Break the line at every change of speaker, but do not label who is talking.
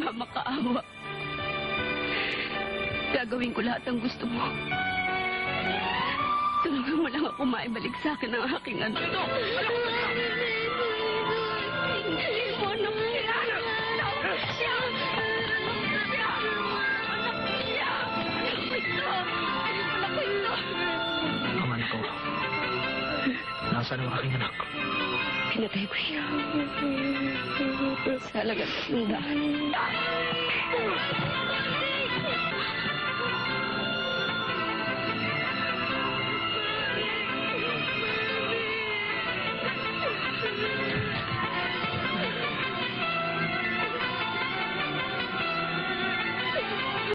nga makaawa. Gagawin ko lahat ng gusto mo. Tulungan mo lang ako maibalik sa akin ang aking anak. Hindi mo na siya.
Ang anak ko. Nasaan ang aking anak?
Pinatay ko siya. Sa halagang 300.